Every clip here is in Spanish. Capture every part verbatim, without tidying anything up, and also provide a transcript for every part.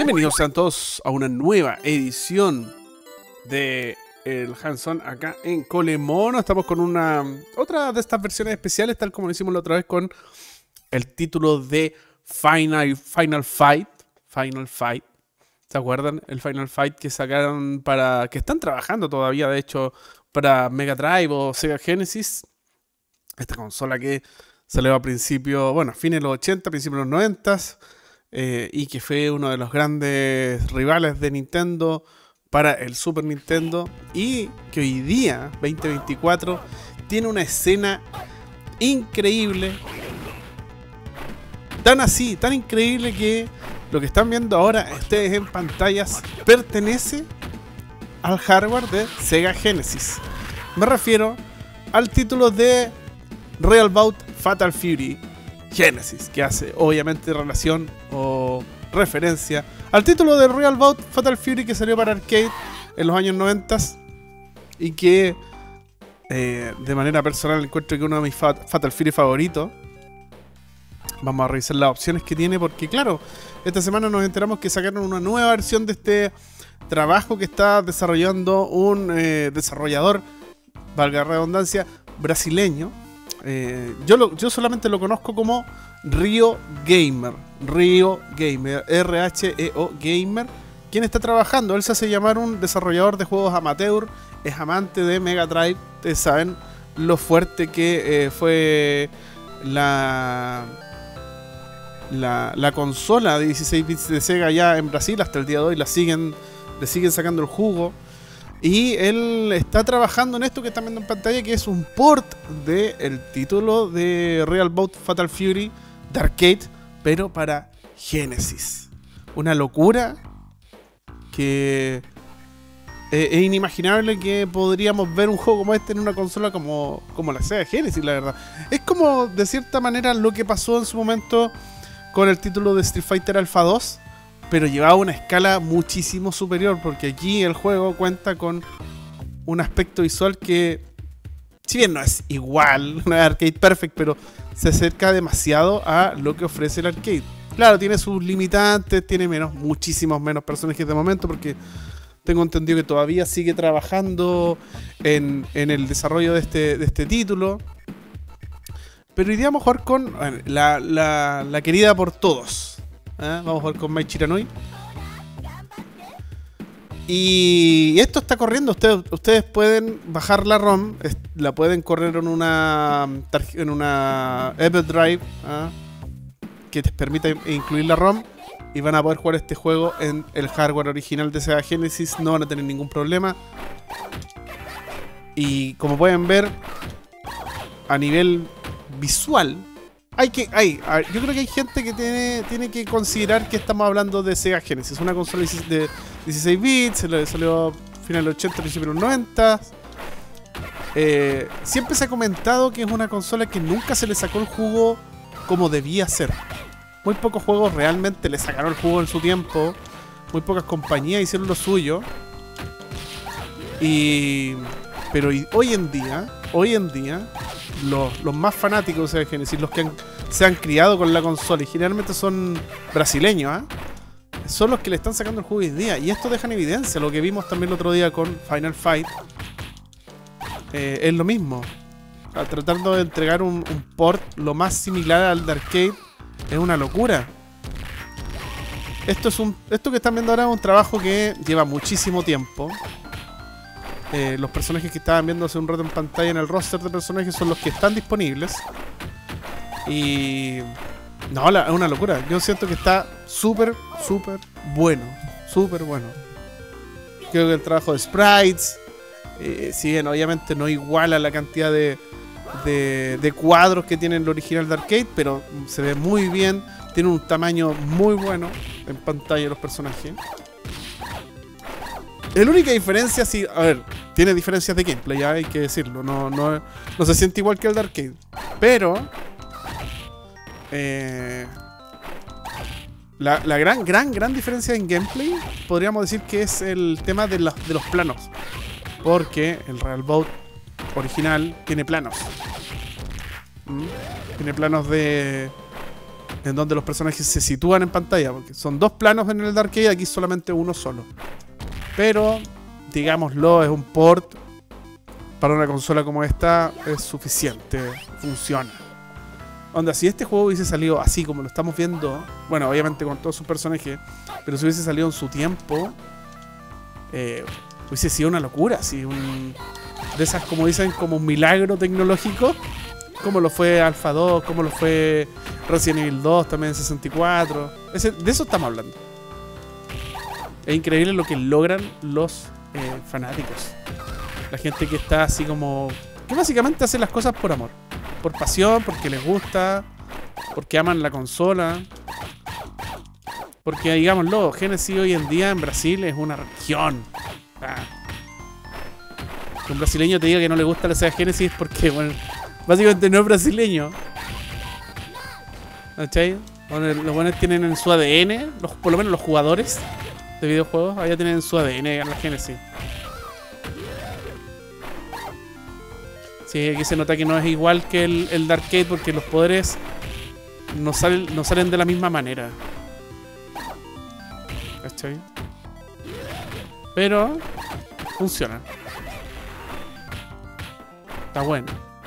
Bienvenidos sean todos a una nueva edición de el Hands-On acá en Colemono. Estamos con una otra de estas versiones especiales, tal como lo hicimos la otra vez con el título de Final, Final Fight. Final Fight. ¿Se acuerdan? El Final Fight que sacaron para... que están trabajando todavía, de hecho, para Mega Drive o Sega Genesis. Esta consola que salió a principios, bueno, a fines de los ochenta, principios de los noventa. Eh, y que fue uno de los grandes rivales de Nintendo para el Super Nintendo, y que hoy día, veinte veinticuatro, tiene una escena increíble, tan así, tan increíble que lo que están viendo ahora ustedes en pantallas pertenece al hardware de Sega Genesis. Me refiero al título de Real Bout Fatal Fury Genesis, que hace obviamente relación o referencia al título de Real Bout Fatal Fury que salió para arcade en los años noventa y que eh, de manera personal encuentro que uno de mis Fat Fatal Fury favoritos. Vamos a revisar las opciones que tiene porque, claro, esta semana nos enteramos que sacaron una nueva versión de este trabajo que está desarrollando un eh, desarrollador, valga la redundancia, brasileño. Eh, yo, lo, yo solamente lo conozco como Rio Gamer, Rio Gamer, R H E O Gamer, quien está trabajando. Él se hace llamar un desarrollador de juegos amateur, es amante de Mega Drive. Ustedes saben lo fuerte que eh, fue la, la, la consola de dieciséis bits de Sega ya en Brasil. Hasta el día de hoy la siguen, le siguen sacando el jugo. Y él está trabajando en esto que están viendo en pantalla, que es un port del título de Real Bout Fatal Fury de arcade, pero para Genesis. Una locura que es inimaginable que podríamos ver un juego como este en una consola como, como la Sega Genesis, la verdad. Es como, de cierta manera, lo que pasó en su momento con el título de Street Fighter Alpha dos, pero llevaba a una escala muchísimo superior, porque aquí el juego cuenta con un aspecto visual que, si bien no es igual, no es arcade perfect, pero se acerca demasiado a lo que ofrece el arcade. Claro, tiene sus limitantes, tiene menos, muchísimos menos personajes de momento, porque tengo entendido que todavía sigue trabajando en, en el desarrollo de este, de este título. Pero iríamos a jugar con bueno, la, la, la querida por todos. ¿Eh? Vamos a jugar con Mai Chiranui. Y esto está corriendo. Ustedes, ustedes pueden bajar la ROM. La pueden correr en una en una Everdrive, ¿eh? que te permite incluir la ROM. Y van a poder jugar este juego en el hardware original de Sega Genesis. No van a tener ningún problema. Y como pueden ver, a nivel visual, Hay que, hay, yo creo que hay gente que tiene, tiene que considerar que estamos hablando de Sega Genesis, una consola de dieciséis bits, salió a finales de los ochenta, principios de los noventa. Eh, siempre se ha comentado que es una consola que nunca se le sacó el jugo como debía ser. Muy pocos juegos realmente le sacaron el jugo en su tiempo, muy pocas compañías hicieron lo suyo. Y pero hoy en día, hoy en día Los, los más fanáticos de Sega Genesis, los que han, se han criado con la consola, y generalmente son brasileños, ¿eh? son los que le están sacando el juego hoy en día. Y esto deja en evidencia lo que vimos también el otro día con Final Fight. Eh, es lo mismo. O sea, tratando de entregar un, un port lo más similar al de arcade es una locura. Esto, es un, esto que están viendo ahora es un trabajo que lleva muchísimo tiempo. Eh, los personajes que estaban viendo hace un rato en pantalla en el roster de personajes son los que están disponibles. Y... no, la, es una locura. Yo siento que está súper, súper bueno. Súper bueno. Creo que el trabajo de sprites, eh, si bien obviamente no iguala la cantidad de, de, de cuadros que tiene el original de arcade, pero se ve muy bien. Tiene un tamaño muy bueno en pantalla los personajes. La única diferencia, sí, a ver, tiene diferencias de gameplay, ya hay que decirlo, no, no, no se siente igual que el de arcade, pero eh, la, la gran, gran, gran diferencia en gameplay podríamos decir que es el tema de, la, de los planos, porque el Real Bout original tiene planos, ¿Mm? tiene planos de en donde los personajes se sitúan en pantalla, porque son dos planos en el Darkade, aquí solamente uno solo. Pero, digámoslo, es un port para una consola como esta, es suficiente, funciona. Onda, si este juego hubiese salido así como lo estamos viendo, bueno, obviamente con todos sus personajes, pero si hubiese salido en su tiempo, eh, hubiese sido una locura, así, un, de esas, como dicen, como un milagro tecnológico, como lo fue Alpha dos, como lo fue Resident Evil dos, también en sesenta y cuatro. Ese, de eso estamos hablando. Es increíble lo que logran los eh, fanáticos. La gente que está así como... que básicamente hace las cosas por amor. Por pasión, porque les gusta, porque aman la consola. Porque, digámoslo, Genesis hoy en día en Brasil es una religión. Ah. Que un brasileño te diga que no le gusta la Sega Genesis porque, bueno, básicamente no es brasileño. ¿Cachai? Bueno, los buenos tienen en su A D N, los, por lo menos los jugadores de videojuegos, allá tienen en su A D N en la Genesis. Sí, aquí se nota que no es igual que el, el Darkade porque los poderes no salen, no salen de la misma manera. ¿Cachai? Pero funciona. Está bueno.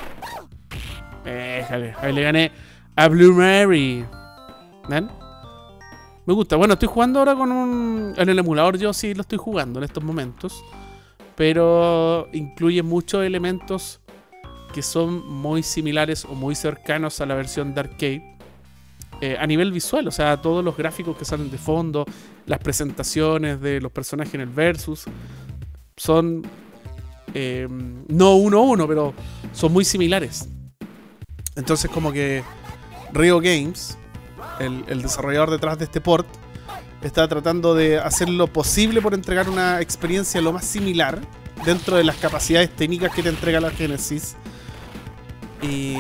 Déjale, ahí le gané a Blue Mary. ¿Ven? Me gusta. Bueno, estoy jugando ahora con un... en el emulador yo sí lo estoy jugando en estos momentos. Pero incluye muchos elementos que son muy similares o muy cercanos a la versión de arcade eh, a nivel visual, o sea, todos los gráficos que salen de fondo, las presentaciones de los personajes en el versus son eh, no uno a uno, pero son muy similares. Entonces como que Rio Games, el, el desarrollador detrás de este port, está tratando de hacer lo posible por entregar una experiencia lo más similar dentro de las capacidades técnicas que te entrega la Genesis. Y,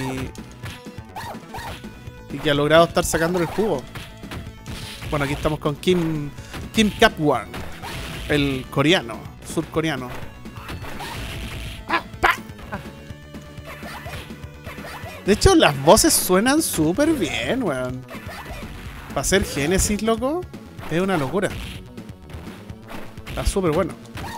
y que ha logrado estar sacando el jugo. Bueno, aquí estamos con Kim Kim Kapwan, el coreano, surcoreano. De hecho, las voces suenan súper bien, weón. Para ser Genesis, loco, es una locura. Está súper bueno.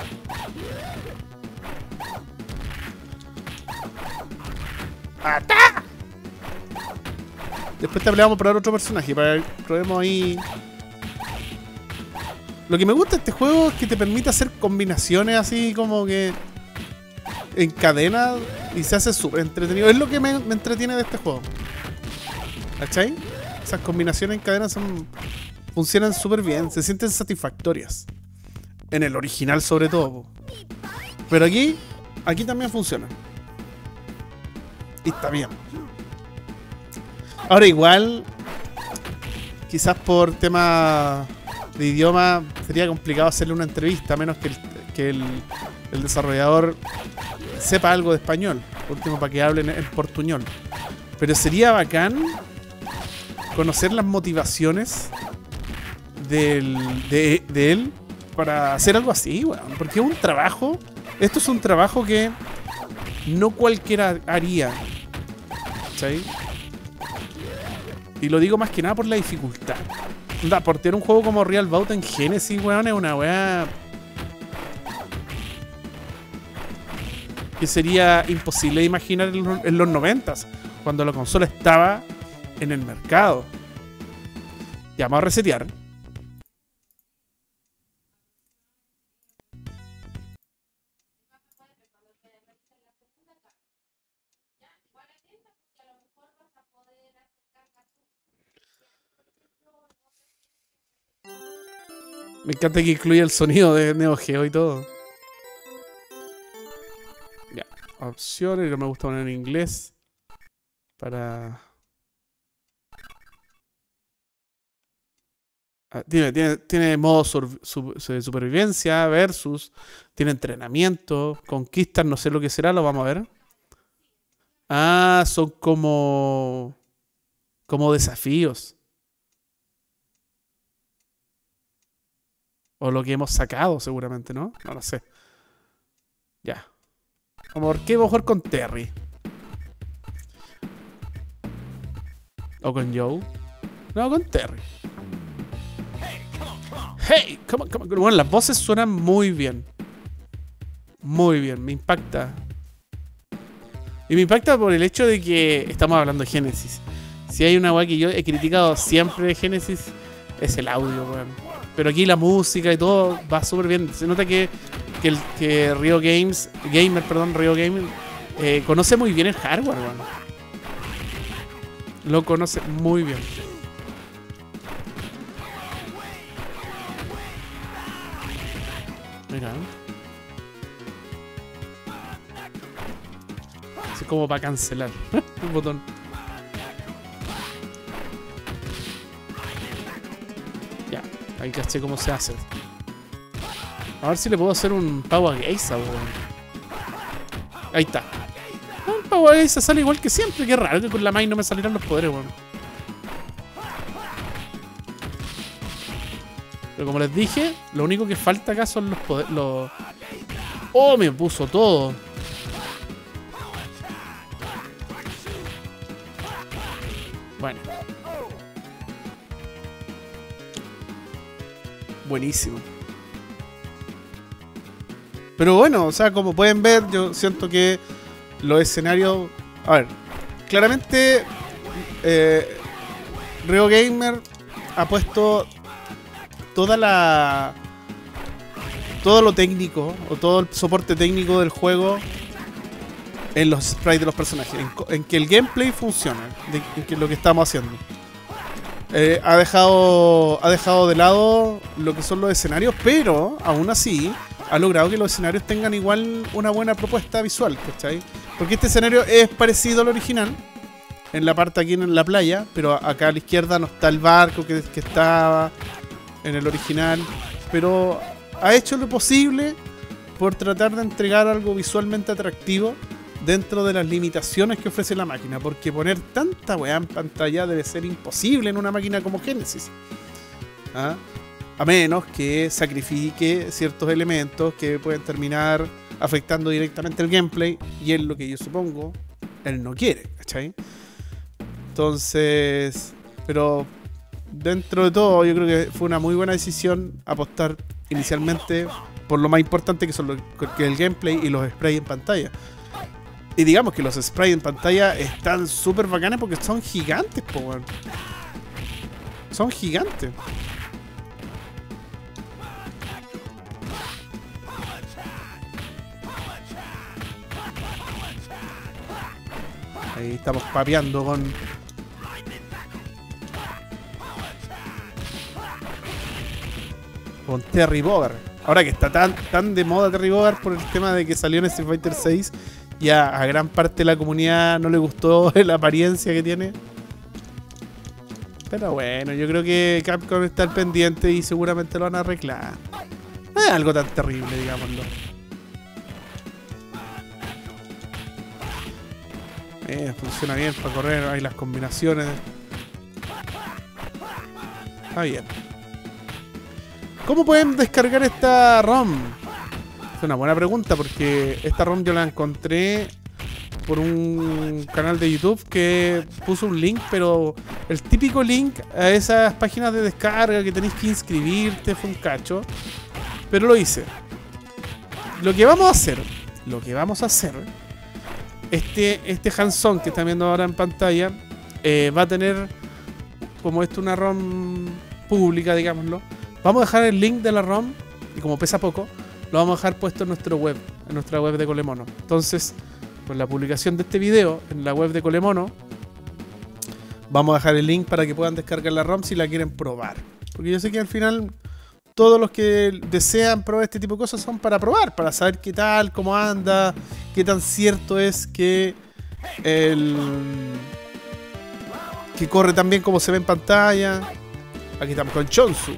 ¡Ata! Después te hablamos por otro personaje, para que probemos ahí. Lo que me gusta de este juego es que te permite hacer combinaciones así como que en cadena y se hace súper entretenido. Es lo que me, me entretiene de este juego. ¿Cachai? Esas combinaciones en cadena son, funcionan súper bien, se sienten satisfactorias. En el original sobre todo. Pero aquí, aquí también funciona. Y está bien. Ahora igual, quizás por tema de idioma sería complicado hacerle una entrevista, a menos que el, que el, el desarrollador sepa algo de español, por último para que hablen en portuñol. Pero sería bacán conocer las motivaciones del, de, de él para hacer algo así, bueno, porque es un trabajo, esto es un trabajo que no cualquiera haría, ¿sí? Y lo digo más que nada por la dificultad. Da, por tener un juego como Real Bout en Genesis, weón, es una weá que sería imposible de imaginar en los, en los noventas, cuando la consola estaba en el mercado. Ya, vamos a resetear. Me encanta que incluya el sonido de Neo Geo y todo. Ya, opciones, que me gusta poner en inglés. Para... Ah, tiene, tiene, tiene modo sur, su, su, supervivencia, versus. Tiene entrenamiento, conquistas, no sé lo que será, lo vamos a ver. Ah, son como... como desafíos. O lo que hemos sacado, seguramente, ¿no? No lo sé. Ya. Como, ¿por qué voy a jugar con Terry? O con Joe. No, con Terry. Hey, come on, come on. Bueno, las voces suenan muy bien. Muy bien, me impacta. Y me impacta por el hecho de que estamos hablando de Genesis. Si hay una weá que yo he criticado siempre de Genesis, es el audio, weón. Pero aquí la música y todo va súper bien. Se nota que, que, el, que Rio Games, Gamer, perdón, Rio Gamer, eh, conoce muy bien el hardware, weón. Lo conoce muy bien. Mira. Así como para cancelar. Un botón. Ya, ahí caché cómo se hace. A ver si le puedo hacer un Power Gaze, weón. Ahí está. Un Power Gaze sale igual que siempre. Qué raro que con la Mai no me salieran los poderes, weón. Pero como les dije, lo único que falta acá son los poderes. Los... ¡Oh! Me puso todo. Bueno. Buenísimo. Pero bueno, o sea, como pueden ver, yo siento que los escenarios... A ver, claramente eh, Rio Gamer ha puesto toda la... todo lo técnico, o todo el soporte técnico del juego en los sprites de los personajes, en, en que el gameplay funcione, de, en que lo que estamos haciendo. Eh, ha dejado ha dejado de lado lo que son los escenarios, pero aún así ha logrado que los escenarios tengan igual una buena propuesta visual, ¿cachai? Porque este escenario es parecido al original, en la parte aquí en la playa, pero acá a la izquierda no está el barco que, que estaba en el original, pero ha hecho lo posible por tratar de entregar algo visualmente atractivo dentro de las limitaciones que ofrece la máquina, porque poner tanta weá en pantalla debe ser imposible en una máquina como Genesis. ¿Ah? A menos que sacrifique ciertos elementos que pueden terminar afectando directamente el gameplay, y es lo que yo supongo él no quiere, ¿cachai? Entonces, pero dentro de todo yo creo que fue una muy buena decisión apostar inicialmente por lo más importante, que son los, que el gameplay y los sprays en pantalla. Y digamos que los sprays en pantalla están súper bacanes porque son gigantes, po, weón. Son gigantes. Ahí estamos papeando con... con Terry Bogard. Ahora que está tan, tan de moda Terry Bogard por el tema de que salió en Street Fighter seis, ya a gran parte de la comunidad no le gustó la apariencia que tiene. Pero bueno, yo creo que Capcom está al pendiente y seguramente lo van a arreglar. No es algo tan terrible, digámoslo. Eh, funciona bien para correr, hay las combinaciones. Está bien. ¿Cómo pueden descargar esta ROM? Es una buena pregunta, porque esta ROM yo la encontré por un canal de YouTube que puso un link, pero el típico link a esas páginas de descarga que tenéis que inscribirte, fue un cacho. Pero lo hice. Lo que vamos a hacer, lo que vamos a hacer, este, este hands-on que están viendo ahora en pantalla, eh, va a tener, como esto, una ROM pública, digámoslo. Vamos a dejar el link de la ROM, y como pesa poco, lo vamos a dejar puesto en nuestro web, en nuestra web de Colemono. Entonces, con la publicación de este video en la web de Colemono, vamos a dejar el link para que puedan descargar la ROM si la quieren probar. Porque yo sé que al final todos los que desean probar este tipo de cosas son para probar, para saber qué tal, cómo anda, qué tan cierto es que el que corre tan bien como se ve en pantalla. Aquí estamos con Chonsu.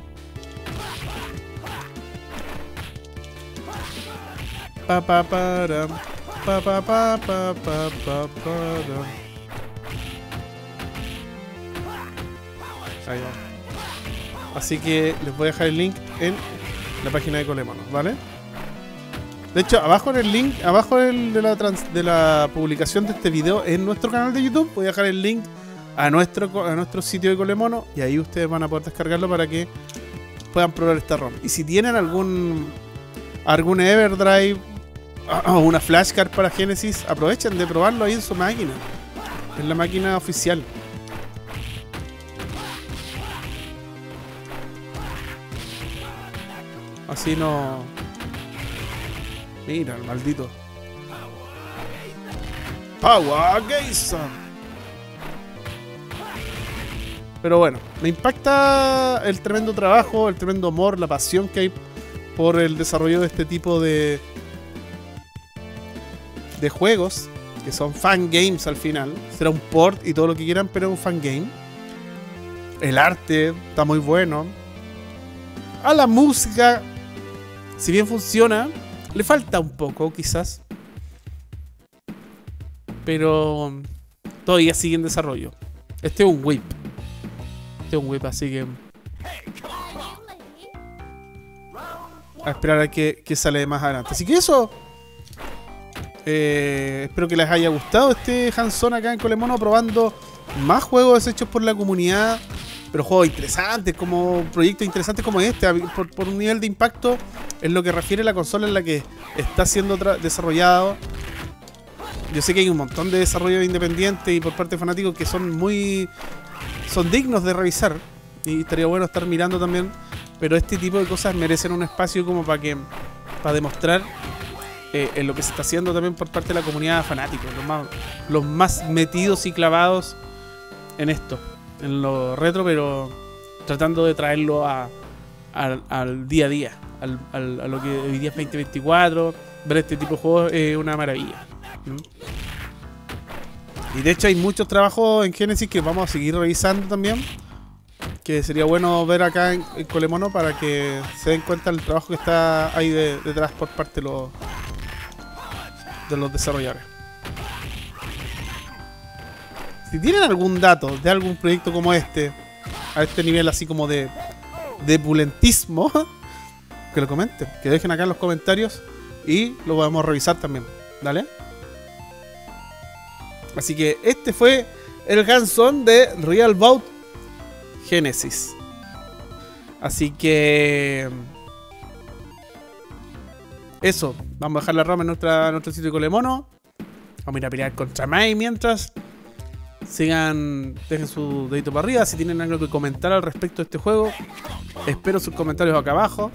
Pa, pa, para, pa, pa, pa, pa, pa, pa, para. Ahí va. Así que les voy a dejar el link en la página de Colemono, ¿vale? De hecho, abajo en el link, abajo el de, la trans, de la publicación de este video en nuestro canal de YouTube, voy a dejar el link a nuestro, a nuestro sitio de Colemono y ahí ustedes van a poder descargarlo para que puedan probar esta ROM. Y si tienen algún algún Everdrive o una flashcard para Genesis, aprovechen de probarlo ahí en su máquina, en la máquina oficial. Así no... Mira, el maldito Power Geyser. Pero bueno, me impacta el tremendo trabajo, el tremendo amor, la pasión que hay por el desarrollo de este tipo de de juegos, que son fan games al final. Será un port y todo lo que quieran, pero es un fan game. El arte está muy bueno. A la música, si bien funciona, le falta un poco quizás, pero todavía sigue en desarrollo. Este es un whip. Este es un whip, así que a esperar a que, que sale más adelante. Así que eso, eh, espero que les haya gustado este hands-on acá en Colemono, probando más juegos hechos por la comunidad, pero juegos interesantes, como proyectos interesantes como este, por, por un nivel de impacto en lo que refiere a la consola en la que está siendo desarrollado. Yo sé que hay un montón de desarrollos independientes y por parte de fanáticos que son muy... son dignos de revisar, y estaría bueno estar mirando también, pero este tipo de cosas merecen un espacio como para que para demostrar eh, en lo que se está haciendo también por parte de la comunidad de fanáticos, los más, los más metidos y clavados en esto, en lo retro, pero tratando de traerlo a, a, al día a día, al, al, a lo que hoy día es veinte veinticuatro. Ver este tipo de juegos es una maravilla. ¿Mm? Y de hecho hay muchos trabajos en Genesis que vamos a seguir revisando también, que sería bueno ver acá en, en Colemono para que se den cuenta del trabajo que está ahí de, detrás por parte de los, de los desarrolladores. Si tienen algún dato de algún proyecto como este, a este nivel así como de, de pulentismo, que lo comenten, que dejen acá en los comentarios y lo podemos revisar también. Dale. Así que este fue el hands-on de Real Bout Genesis. Así que eso, vamos a dejar la ROM en, nuestra, en nuestro sitio de Colemono. Vamos a ir a pelear contra Mai mientras. Sigan, dejen su dedito para arriba si tienen algo que comentar al respecto de este juego. Espero sus comentarios acá abajo.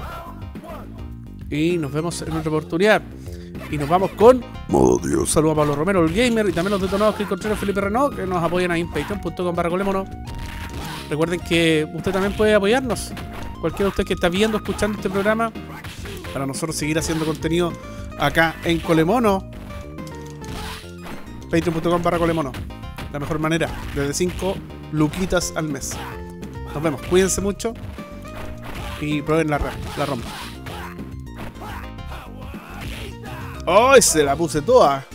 Y nos vemos en otra oportunidad. Y nos vamos con Modo Dios. Saludos a Pablo Romero, el gamer, y también los detonados Chris Contreras, Felipe Renault, que nos apoyan ahí en patreon punto com barra colemono. Recuerden que usted también puede apoyarnos. Cualquiera de ustedes que está viendo, escuchando este programa, para nosotros seguir haciendo contenido acá en Colemono. patreon punto com barra colemono. La mejor manera, desde cinco luquitas al mes. Nos vemos, cuídense mucho y prueben la, la ROM. ¡Ay! Se la puse toda.